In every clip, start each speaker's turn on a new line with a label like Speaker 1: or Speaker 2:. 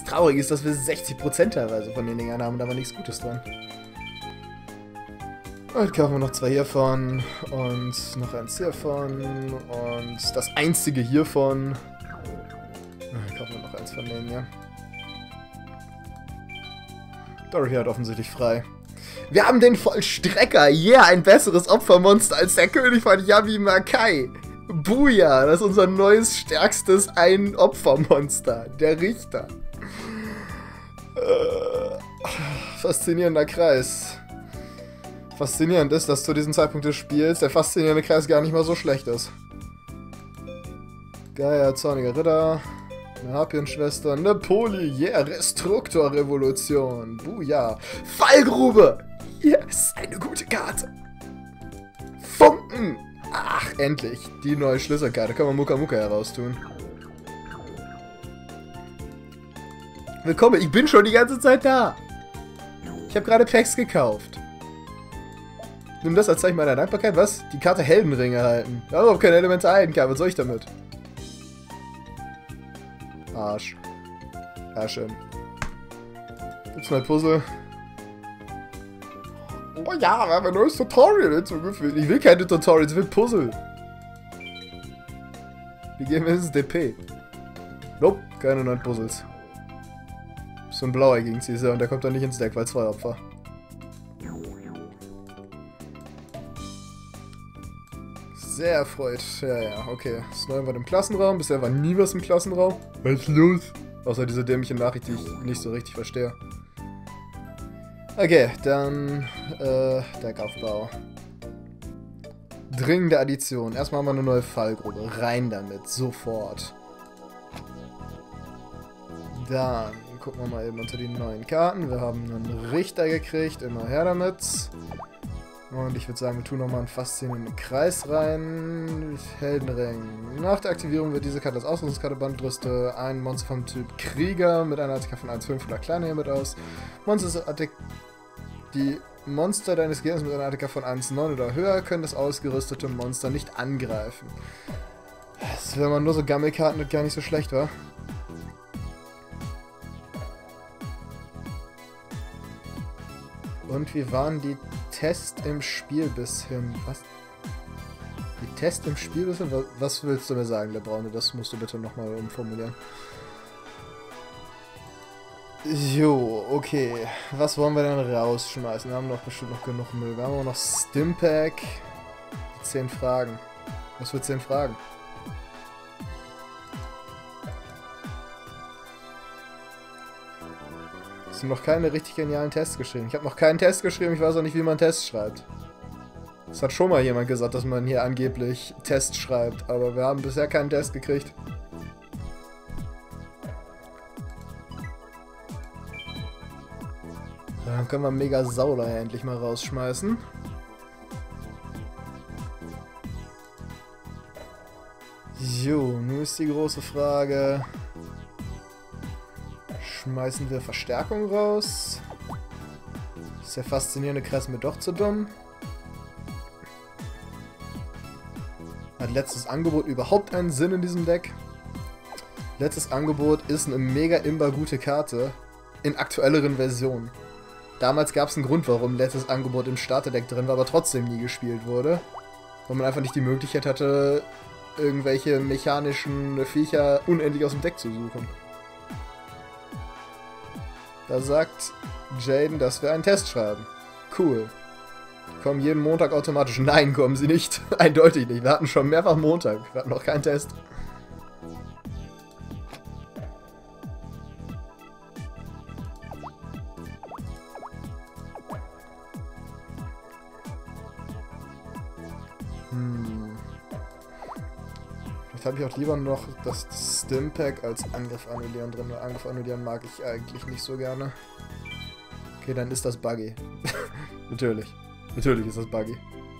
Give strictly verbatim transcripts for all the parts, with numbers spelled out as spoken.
Speaker 1: traurig ist, dass wir sechzig Prozent teilweise von den Dingern haben, da war nichts Gutes dran. Und kaufen wir noch zwei hiervon und noch eins hiervon und das einzige hiervon. Dann kaufen wir noch eins von denen, ja. Dorothy hat offensichtlich frei. Wir haben den Vollstrecker. Yeah, ein besseres Opfermonster als der König von Yavimaki. Booyah, das ist unser neues, stärkstes Ein-Opfermonster. Der Richter. Äh, faszinierender Kreis. Faszinierend ist, dass zu diesem Zeitpunkt des Spiels der faszinierende Kreis gar nicht mal so schlecht ist. Gaia, zorniger Ritter. Eine Harpienschwester, eine Poli, yeah, Restruktor-Revolution, Booyah, Fallgrube, yes, eine gute Karte. Funken, ach, endlich, die neue Schlüsselkarte, können wir Muka Muka heraustun. Willkommen, ich bin schon die ganze Zeit da. Ich habe gerade Packs gekauft. Nimm das als Zeichen meiner Dankbarkeit, was? Die Karte Heldenring erhalten. Wir haben überhaupt keine Elementarheldenkarte, was soll ich damit? Arsch. Ja, schön. Gibt's mal Puzzle? Oh ja, wir haben ein neues Tutorial hinzugefügt. Ich will keine Tutorials, ich will Puzzle. Wie gehen wir ins D P? Nope, keine neuen Puzzles. So ein blauer gegen Caesar und der kommt dann nicht ins Deck, weil zwei Opfer. Sehr erfreut. Ja, ja, okay. Das Neue war im Klassenraum. Bisher war nie was im Klassenraum. Was ist los? Außer diese dämliche Nachricht, die ich nicht so richtig verstehe. Okay, dann äh, Deckaufbau. Dringende Addition. Erstmal haben wir eine neue Fallgrube. Rein damit. Sofort. Dann gucken wir mal eben unter die neuen Karten. Wir haben einen Richter gekriegt. Immer her damit. Und ich würde sagen, wir tun nochmal einen faszinierenden Kreis rein. Heldenring. Nach der Aktivierung wird diese Karte als Ausrüstungskarte Bandrüste. Ein Monster vom Typ Krieger mit einer A T K von eins Komma fünf oder kleiner hiermit aus. Monster A T K. Die Monster deines Gegners mit einer A T K von eins Komma neun oder höher können das ausgerüstete Monster nicht angreifen. Das wäre man nur so Gammelkarten mit gar nicht so schlecht, wa? Und wie waren die Test im Spiel bis hin? Was? Die Test im Spiel bis hin? Was willst du mir sagen, der Braune? Das musst du bitte nochmal umformulieren. Jo, okay. Was wollen wir denn rausschmeißen? Wir haben doch bestimmt noch genug Müll. Wir haben auch noch Stimpack. zehn Fragen. Was für zehn Fragen? Ich habe noch keine richtig genialen Tests geschrieben. Ich habe noch keinen Test geschrieben, ich weiß auch nicht, wie man Tests schreibt. Es hat schon mal jemand gesagt, dass man hier angeblich Tests schreibt, aber wir haben bisher keinen Test gekriegt. Dann können wir Mega Sauler endlich mal rausschmeißen. Jo, nun ist die große Frage... Schmeißen wir Verstärkung raus. Ist der faszinierende Kreis mir doch zu dumm? Hat letztes Angebot überhaupt einen Sinn in diesem Deck? Letztes Angebot ist eine mega imba gute Karte in aktuelleren Versionen. Damals gab es einen Grund, warum letztes Angebot im Starterdeck drin war, aber trotzdem nie gespielt wurde. Weil man einfach nicht die Möglichkeit hatte, irgendwelche mechanischen Viecher unendlich aus dem Deck zu suchen. Da sagt Jaden, dass wir einen Test schreiben. Cool. Die kommen jeden Montag automatisch. Nein, kommen sie nicht. Eindeutig nicht. Wir hatten schon mehrfach Montag. Wir hatten noch keinen Test. Hm. Vielleicht habe ich auch lieber noch das Stimpack als Angriff annullieren drin, weil Angriff annullieren mag ich eigentlich nicht so gerne. Okay, dann ist das buggy. Natürlich. Natürlich ist das buggy.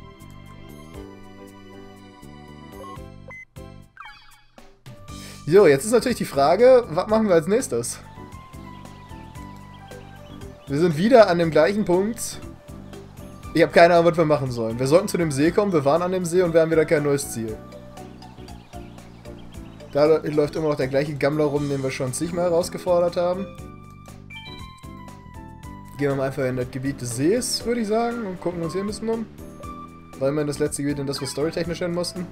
Speaker 1: Jo, jetzt ist natürlich die Frage, was machen wir als nächstes? Wir sind wieder an dem gleichen Punkt. Ich habe keine Ahnung, was wir machen sollen. Wir sollten zu dem See kommen, wir waren an dem See und wir haben wieder kein neues Ziel. Da läuft immer noch der gleiche Gammler rum, den wir schon zigmal herausgefordert haben. Gehen wir mal einfach in das Gebiet des Sees, würde ich sagen, und gucken uns hier ein bisschen um. Weil wir in das letzte Gebiet, in das wir storytechnisch hin mussten.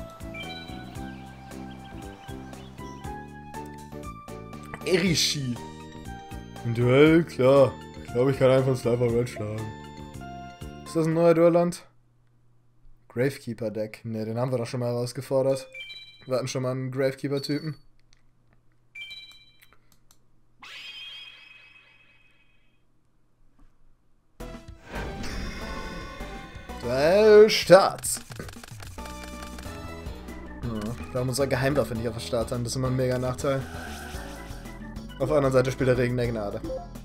Speaker 1: Erishi. Ein Duell? Klar. Ich glaube, ich kann einfach Slifer Red schlagen. Ist das ein neuer Duelland? Gravekeeper Deck. Ne, den haben wir doch schon mal herausgefordert. Wir hatten schon mal einen Gravekeeper-Typen. Duell Start. Ja, wir haben unsere Geheimwaffe nicht auf der Start haben. Das ist immer ein mega Nachteil. Auf der anderen Seite spielt der Regen der Gnade.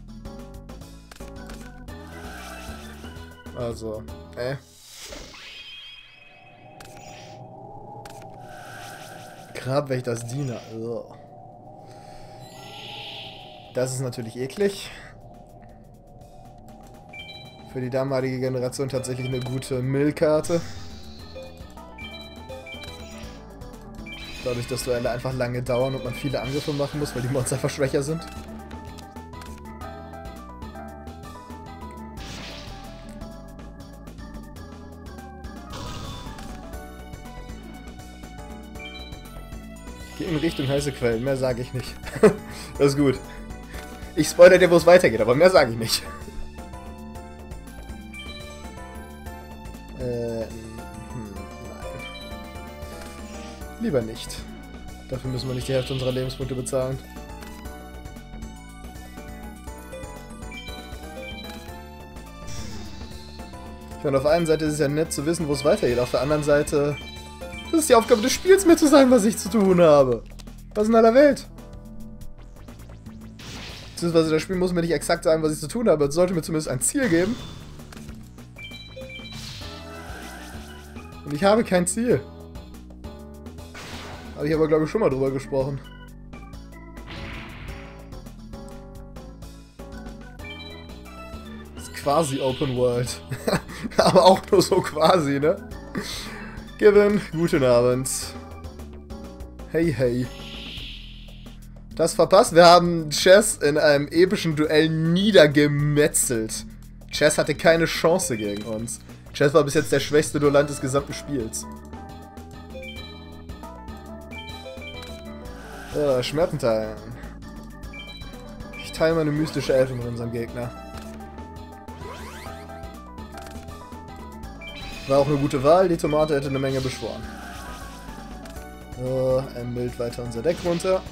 Speaker 1: Also, äh. Grabwächters Diener. Ugh. Das ist natürlich eklig. Für die damalige Generation tatsächlich eine gute Mill-Karte. Dadurch, dass Duelle einfach lange dauern und man viele Angriffe machen muss, weil die Monster einfach schwächer sind. Geh in Richtung heiße Quellen, mehr sage ich nicht. Das ist gut. Ich spoilere dir, wo es weitergeht, aber mehr sage ich nicht. Äh, hm, nein. Lieber nicht. Dafür müssen wir nicht die Hälfte unserer Lebenspunkte bezahlen. Ich meine, auf der einen Seite ist es ja nett zu wissen, wo es weitergeht. Auf der anderen Seite... Das ist die Aufgabe des Spiels, mir zu sagen, was ich zu tun habe. Was in aller Welt? Beziehungsweise das Spiel muss mir nicht exakt sagen, was ich zu tun habe. Es sollte mir zumindest ein Ziel geben. Und ich habe kein Ziel. Habe ich aber, glaube ich, schon mal drüber gesprochen. Das ist quasi Open World. Aber auch nur so quasi, ne? Given, guten Abend. Hey, hey. Das verpasst. Wir haben Chess in einem epischen Duell niedergemetzelt. Chess hatte keine Chance gegen uns. Chess war bis jetzt der schwächste Duellant des gesamten Spiels. Ja, Schmerzen. Ich teile meine mystische Elfe mit unserem Gegner. War auch eine gute Wahl, die Tomate hätte eine Menge beschworen. So, ein Bild weiter unser Deck runter.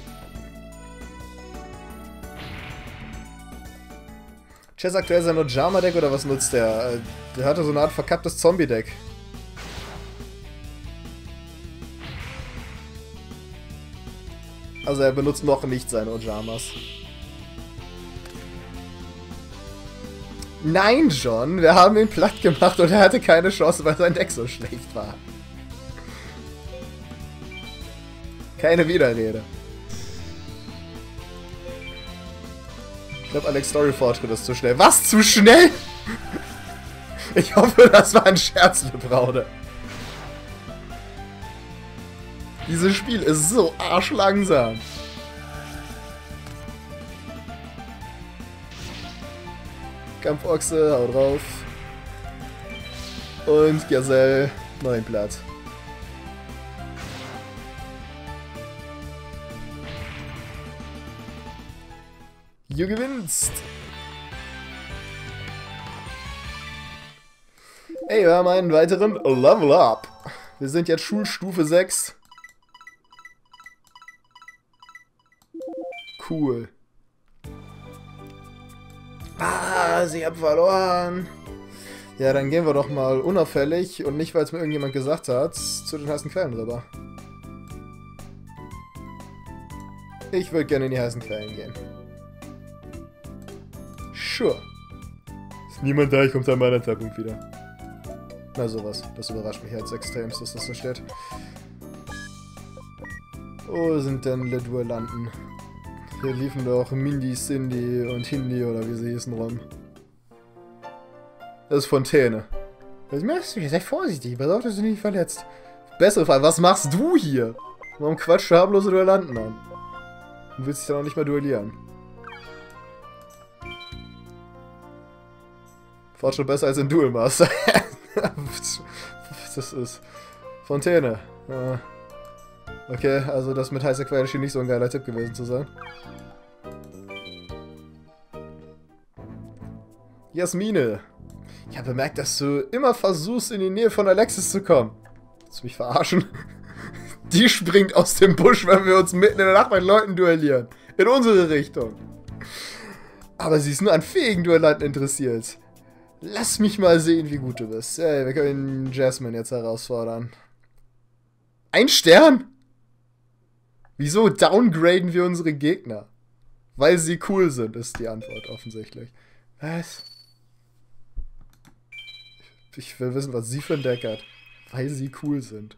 Speaker 1: Chess aktuell sein Ojama-Deck oder was nutzt der? Der hatte so eine Art verkapptes Zombie-Deck. Also er benutzt noch nicht seine Ojamas. Nein, John, wir haben ihn platt gemacht und er hatte keine Chance, weil sein Deck so schlecht war. Keine Widerrede. Ich glaube, Alex Story-Fortschritt ist zu schnell. Was? Zu schnell? Ich hoffe, das war ein Scherz, Lebraude. Dieses Spiel ist so arschlangsam. Kampfochse, hau drauf. Und Gazelle, neun Blatt. Du gewinnst. Ey, wir haben einen weiteren Level Up. Wir sind jetzt Schulstufe sechs. Cool. Ah, sie haben verloren. Ja, dann gehen wir doch mal unauffällig und nicht, weil es mir irgendjemand gesagt hat, zu den heißen Quellen rüber. Ich würde gerne in die heißen Quellen gehen. Sure. Ist niemand da, ich komme zu einem anderen Zeitpunkt wieder. Na sowas, das überrascht mich jetzt extremst, dass das so steht. Wo sind denn die Duellanten? Hier liefen doch Mindy, Cindy und Hindi oder wie sie hießen rum. Das ist Fontäne. Was machst du hier? Sei vorsichtig, pass auf, dass du dich nicht verletzt. Bessere Frage, was machst du hier? Warum quatscht du harmlose Duellanten an? Du willst dich dann auch nicht mal duellieren. Fortschritt besser als in Duel Master. Das ist Fontäne. Okay, also das mit heißer Quelle schien nicht so ein geiler Tipp gewesen zu sein. Jasmine. Ich habe bemerkt, dass du immer versuchst, in die Nähe von Alexis zu kommen. Willst du mich verarschen? Die springt aus dem Busch, wenn wir uns mitten in der Nacht mit Leuten duellieren. In unsere Richtung. Aber sie ist nur an fähigen Duellanten interessiert. Lass mich mal sehen, wie gut du bist. Hey, wir können Jasmine jetzt herausfordern. Ein Stern? Wieso downgraden wir unsere Gegner? Weil sie cool sind, ist die Antwort offensichtlich. Was? Ich will wissen, was sie für ein Deck hat. Weil sie cool sind.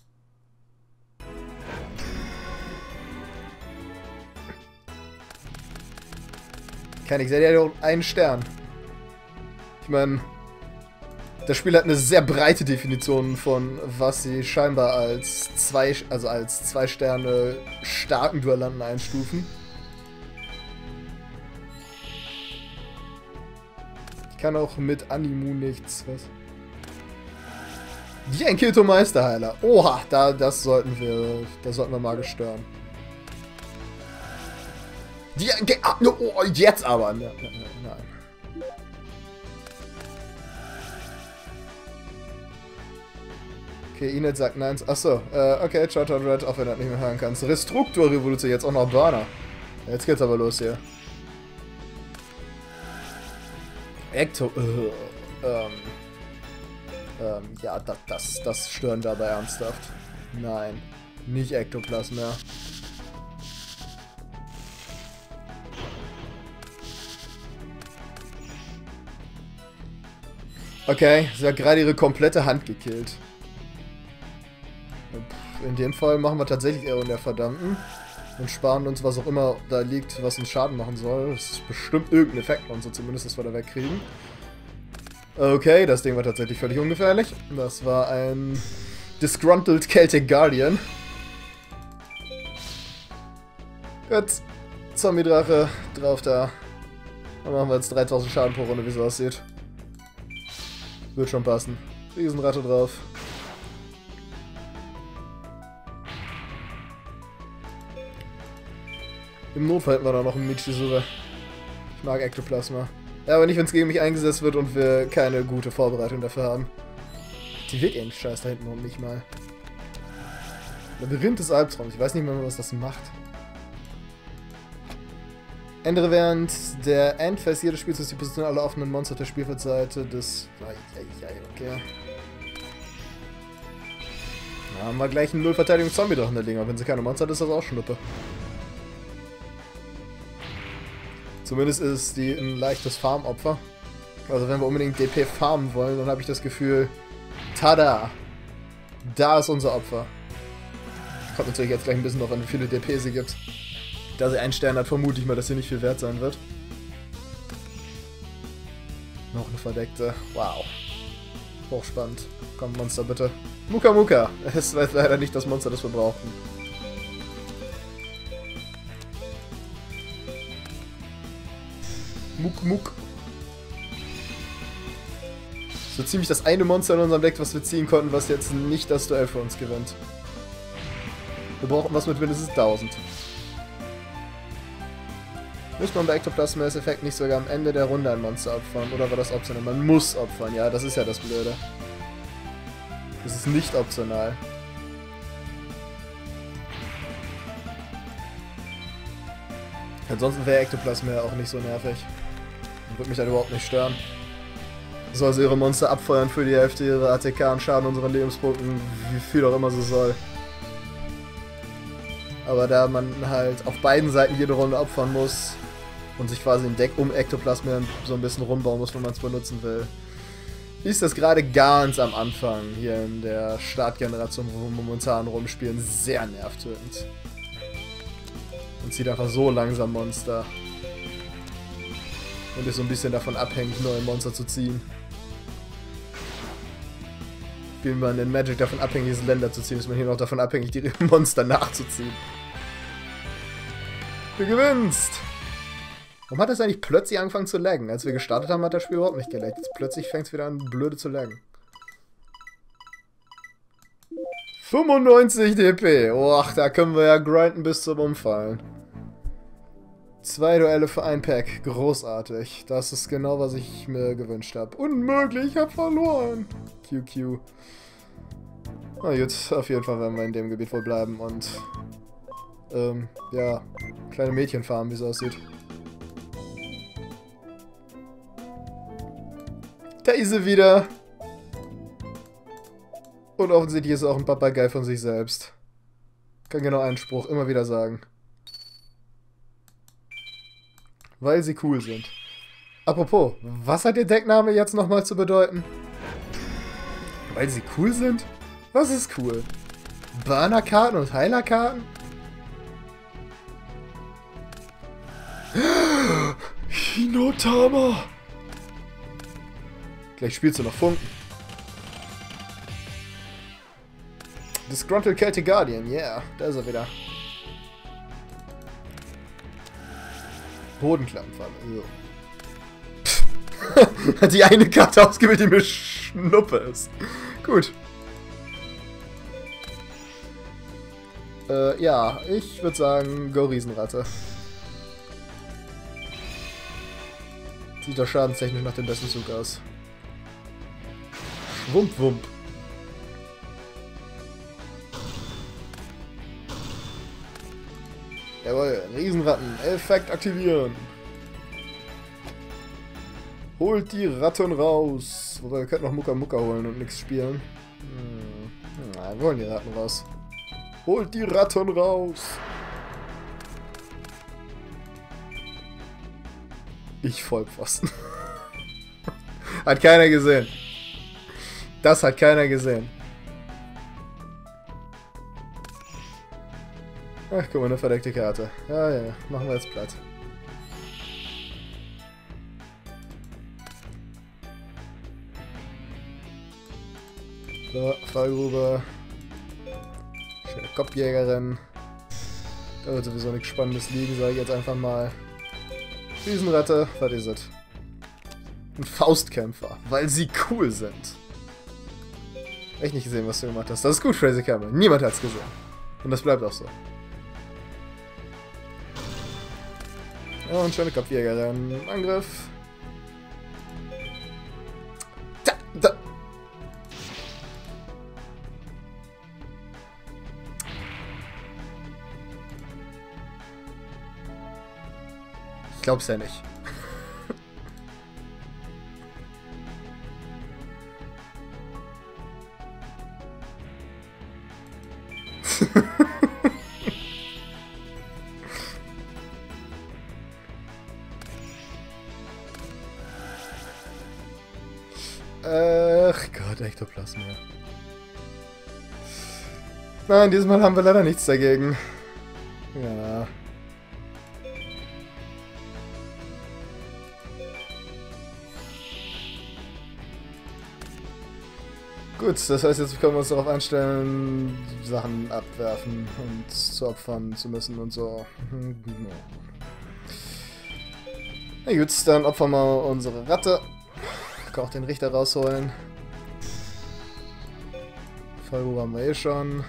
Speaker 1: Kann ich, sehe ja nur einen Stern. Ich meine, das Spiel hat eine sehr breite Definition von, was sie scheinbar als zwei, also als zwei Sterne starken Duellanten einstufen. Ich kann auch mit Animu nichts, was? Wie ein Kilto Meisterheiler. Oha, da, das sollten wir, das sollten wir mal gestören. Die, die, oh, jetzt aber. Nein, nein. Okay, Inet sagt nein. Achso, äh, okay, Charter Red, auch wenn du das nicht mehr hören kannst. Restrukturrevolution, jetzt auch noch Burner. Jetzt geht's aber los hier. Ecto, äh, ähm, ähm, ja, das, das, das stören wir aber ernsthaft. Nein, nicht Ektoplasm mehr. Okay, sie hat gerade ihre komplette Hand gekillt. In dem Fall machen wir tatsächlich eher in der Verdammten und sparen uns, was auch immer da liegt, was uns Schaden machen soll. Das ist bestimmt irgendein Effekt und so zumindest, dass wir da wegkriegen. Okay, das Ding war tatsächlich völlig ungefährlich. Das war ein Disgruntled Celtic Guardian. Gut, Zombie-Drache drauf da. Dann machen wir jetzt dreitausend Schaden pro Runde, wie es aussieht. Wird schon passen. Riesenratte drauf. Im Notfall hätten wir da noch einen Michizuru. Ich mag Ektoplasma. Ja, aber nicht, wenn es gegen mich eingesetzt wird und wir keine gute Vorbereitung dafür haben. Die wird irgendein Scheiß da hinten und nicht mal. Labyrinth des Albtraums. Ich weiß nicht mehr, was das macht. Ändere während der Endphase jedes Spiels ist die Position aller offenen Monster auf der Spielfeldseite des... Okay. Da haben wir gleich einen Null-Verteidigung-Zombie-Drachen da liegen, aber wenn sie keine Monster hat, ist das auch Schnuppe. Zumindest ist die ein leichtes Farmopfer. Also wenn wir unbedingt D P farmen wollen, dann habe ich das Gefühl... Tada! Da ist unser Opfer. Kommt natürlich jetzt gleich ein bisschen noch an, wie viele D P sie gibt. Da sie einen Stern hat, vermute ich mal, dass sie nicht viel wert sein wird. Noch eine verdeckte. Wow. Hochspannend. Komm, Monster, bitte. Muka Muka. Es ist leider nicht das Monster, das wir brauchten. Muk Muk. So ziemlich das eine Monster in unserem Deck, was wir ziehen konnten, was jetzt nicht das Duell für uns gewinnt. Wir brauchen was mit mindestens tausend. Muss man bei Ektoplasm Mass Effect nicht sogar am Ende der Runde ein Monster opfern? Oder war das optional? Man muss opfern, ja, das ist ja das Blöde. Das ist nicht optional. Ansonsten wäre Ektoplasm ja auch nicht so nervig. Würde mich dann überhaupt nicht stören. Soll sie ihre Monster abfeuern für die Hälfte ihrer A T K und Schaden unseren Lebenspunkten, wie viel auch immer sie soll. Aber da man halt auf beiden Seiten jede Runde opfern muss und sich quasi ein Deck um Ektoplasm so ein bisschen rumbauen muss, wenn man es benutzen will, ist das gerade ganz am Anfang hier in der Startgeneration, wo wir momentan rumspielen, sehr nervtötend. Und zieht einfach so langsam Monster. Und ist so ein bisschen davon abhängig, neue Monster zu ziehen. Spielen man in Magic davon abhängig ist, Länder zu ziehen, ist man hier noch davon abhängig, die Monster nachzuziehen. Du gewinnst! Warum hat das eigentlich plötzlich angefangen zu laggen? Als wir gestartet haben, hat das Spiel überhaupt nicht gelaggt. Jetzt plötzlich fängt es wieder an, blöde zu laggen. fünfundneunzig D P. Och, da können wir ja grinden bis zum Umfallen. Zwei Duelle für ein Pack. Großartig. Das ist genau, was ich mir gewünscht habe. Unmöglich, ich habe verloren. Q Q. Na gut, auf jeden Fall werden wir in dem Gebiet wohl bleiben und ähm, ja, kleine Mädchenfarmen, wie es aussieht. Da ist sie wieder. Und offensichtlich ist er auch ein Papagei von sich selbst. Kann genau einen Spruch immer wieder sagen. Weil sie cool sind. Apropos, was hat ihr Deckname jetzt nochmal zu bedeuten? Weil sie cool sind? Was ist cool? Burner-Karten und Heiler-Karten? Hinotama! Gleich spielst du noch Funken. Disgruntled Celtic Guardian, yeah, da ist er wieder. Bodenklappenfalle, so. Hat die eine Karte ausgewählt, die mir Schnuppe ist. Gut. Äh, ja, ich würde sagen, go Riesenratte. Sieht doch schadenstechnisch nach dem besten Zug aus. Wump, wump. Jawohl, Riesenratten, Effekt aktivieren. Holt die Ratten raus. Wobei, wir könnten noch Mucka Mucka holen und nichts spielen. Hm. Na, wir holen die Ratten raus. Holt die Ratten raus. Ich Vollpfosten. Hat keiner gesehen. Das hat keiner gesehen. Ach, guck mal, eine verdeckte Karte. Ja, ja, machen wir jetzt platt. So, Fallgrube. Schöne Kopfjägerin. Da wird sowieso nichts Spannendes liegen, sage ich jetzt einfach mal. Riesenratte, was ist es? Ein Faustkämpfer, weil sie cool sind. Echt nicht gesehen, was du gemacht hast. Das ist gut, Crazy Camel. Niemand hat's gesehen. Und das bleibt auch so. Und schöne Kopfjägerin. Angriff. Da, da. Ich glaub's ja nicht. Ach Gott, Ektoplasma. Nein, dieses Mal haben wir leider nichts dagegen. Ja. Gut, das heißt, jetzt können wir uns darauf einstellen, Sachen abwerfen und zu opfern zu müssen und so. Na gut, dann opfern wir unsere Ratte. Auch den Richter rausholen. Fallgrube haben wir eh schon.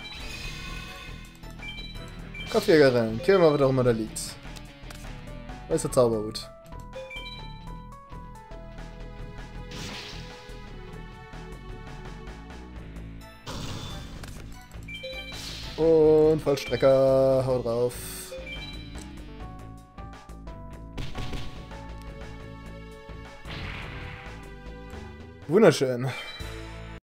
Speaker 1: Kopfjägerin, killen wir, was auch immer da liegt. Da ist der Zauberhut. Und Vollstrecker, hau drauf. Wunderschön.